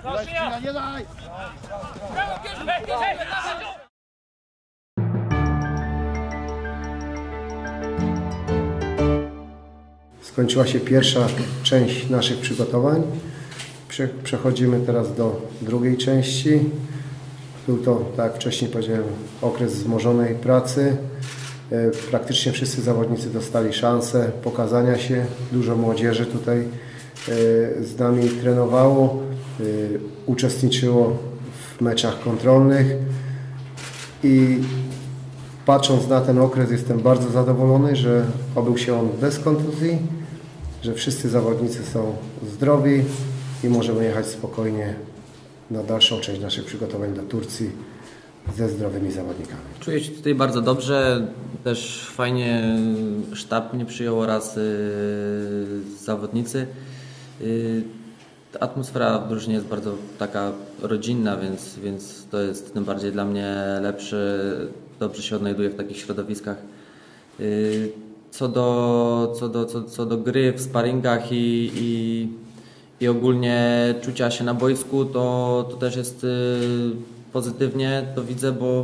Nie daj! Skończyła się pierwsza część naszych przygotowań. Przechodzimy teraz do drugiej części. Był to, tak jak wcześniej powiedziałem, okres wzmożonej pracy. Praktycznie wszyscy zawodnicy dostali szansę pokazania się. Dużo młodzieży tutaj z nami trenowało, uczestniczyło w meczach kontrolnych i patrząc na ten okres jestem bardzo zadowolony, że obył się on bez kontuzji, że wszyscy zawodnicy są zdrowi i możemy jechać spokojnie na dalszą część naszych przygotowań do Turcji ze zdrowymi zawodnikami. Czuję się tutaj bardzo dobrze, też fajnie sztab mnie przyjął oraz zawodnicy. Atmosfera w drużynie jest bardzo taka rodzinna, więc to jest tym bardziej dla mnie lepsze. Dobrze się odnajduję w takich środowiskach. Co do gry w sparingach i ogólnie czucia się na boisku, to też jest pozytywnie, to widzę, bo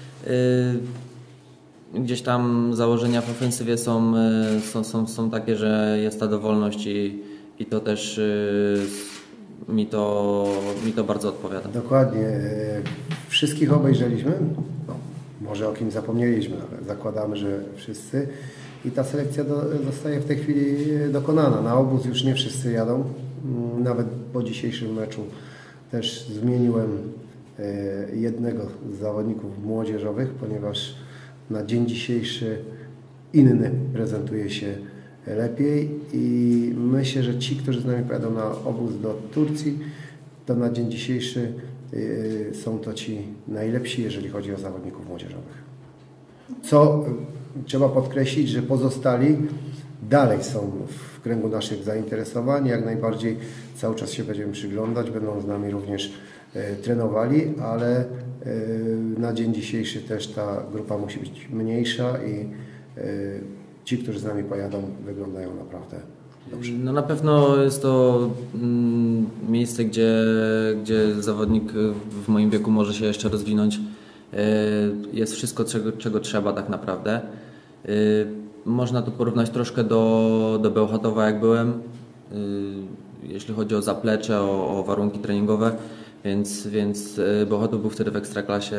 gdzieś tam założenia w ofensywie są takie, że jest ta dowolność i to też mi to bardzo odpowiada. Dokładnie. Wszystkich obejrzeliśmy. No, może o kim zapomnieliśmy, ale zakładamy, że wszyscy. I ta selekcja zostaje w tej chwili dokonana. Na obóz już nie wszyscy jadą. Nawet po dzisiejszym meczu też zmieniłem jednego z zawodników młodzieżowych, ponieważ na dzień dzisiejszy inny prezentuje się lepiej i myślę, że ci, którzy z nami pojadą na obóz do Turcji, to na dzień dzisiejszy są to ci najlepsi, jeżeli chodzi o zawodników młodzieżowych. Co trzeba podkreślić, że pozostali dalej są w kręgu naszych zainteresowań. Jak najbardziej cały czas się będziemy przyglądać, będą z nami również trenowali, ale na dzień dzisiejszy też ta grupa musi być mniejsza i ci, którzy z nami pojadą, wyglądają naprawdę dobrze. No na pewno jest to miejsce, gdzie zawodnik w moim wieku może się jeszcze rozwinąć. Jest wszystko, czego trzeba tak naprawdę. Można to porównać troszkę do Bełchatowa, jak byłem, jeśli chodzi o zaplecze, o warunki treningowe, więc Bełchatów był wtedy w Ekstraklasie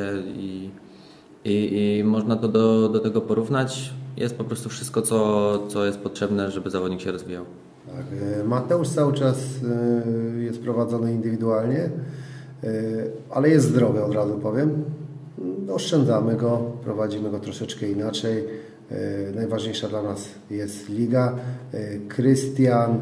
i można to do tego porównać. Jest po prostu wszystko, co jest potrzebne, żeby zawodnik się rozwijał. Tak, Mateusz cały czas jest prowadzony indywidualnie, ale jest zdrowy, od razu powiem. Oszczędzamy go, prowadzimy go troszeczkę inaczej. Najważniejsza dla nas jest liga. Krystian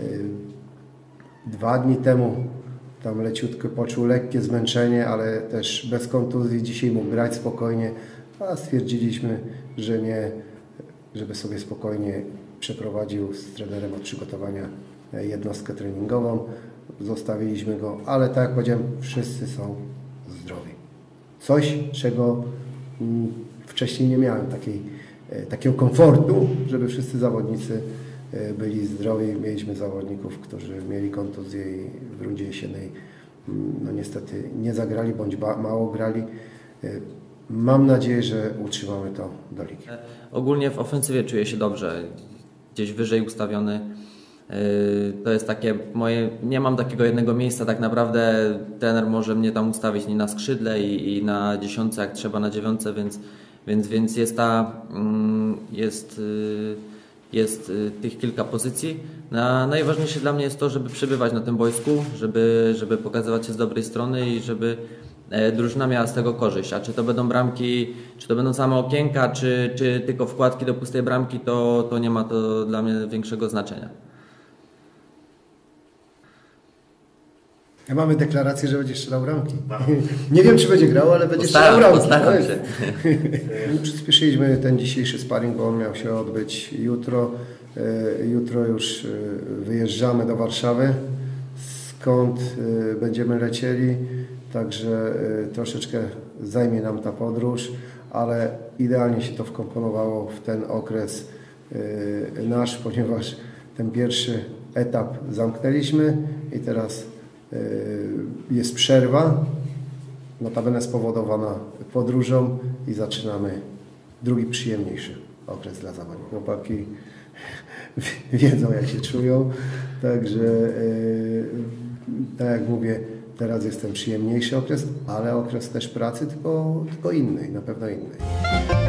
2 dni temu tam leciutko poczuł lekkie zmęczenie, ale też bez kontuzji. Dzisiaj mógł grać spokojnie, a stwierdziliśmy, że nie, żeby sobie spokojnie przeprowadził z trenerem od przygotowania jednostkę treningową. Zostawiliśmy go, ale tak jak powiedziałem, wszyscy są zdrowi. Coś, czego wcześniej nie miałem, takiego komfortu, żeby wszyscy zawodnicy byli zdrowi. Mieliśmy zawodników, którzy mieli kontuzję i w rundzie jesiennej no niestety nie zagrali bądź mało grali. Mam nadzieję, że utrzymamy to do ligi. Ogólnie w ofensywie czuję się dobrze, gdzieś wyżej ustawiony. To jest takie moje, nie mam takiego jednego miejsca tak naprawdę. Trener może mnie tam ustawić nie na skrzydle i na 10, jak trzeba na 9, więc jest tych kilka pozycji. Najważniejsze dla mnie jest to, żeby przebywać na tym boisku, żeby pokazywać się z dobrej strony i żeby drużyna miała z tego korzyść. A czy to będą bramki, czy to będą same okienka, czy tylko wkładki do pustej bramki, to nie ma to dla mnie większego znaczenia. Mamy deklarację, że będzie strzelał bramki. Nie wiem, czy będzie grał, ale będzie strzelał bramki. Postaram się. Przyspieszyliśmy ten dzisiejszy sparring, bo on miał się odbyć jutro. Jutro już wyjeżdżamy do Warszawy, skąd będziemy lecieli. Także troszeczkę zajmie nam ta podróż, ale idealnie się to wkomponowało w ten okres nasz, ponieważ ten pierwszy etap zamknęliśmy i teraz jest przerwa, notabene spowodowana podróżą i zaczynamy drugi przyjemniejszy okres dla zawodników. Chłopaki wiedzą, jak się czują, także tak jak mówię, teraz jest ten przyjemniejszy okres, ale okres też pracy, tylko inny, na pewno inny.